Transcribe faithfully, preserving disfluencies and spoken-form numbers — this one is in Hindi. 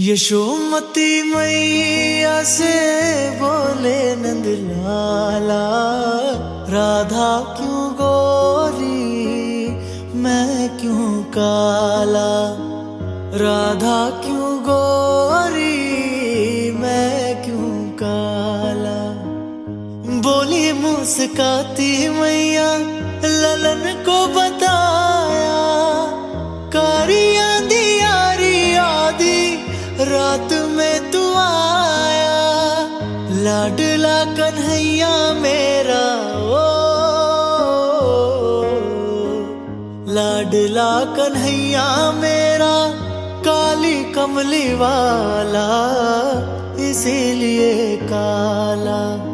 यशोमती मैया से बोले नंद लाला, राधा क्यों गोरी मैं क्यों काला, राधा क्यों गोरी मैं क्यों काला। बोली मुस्काती मैया ललन को बताया, कारी आंधी यारी आधी रात में तू आया, लाडला कन्हैया मेरा ओ, लाडला कन्हैया मेरा काली कमली वाला, इसीलिए काला।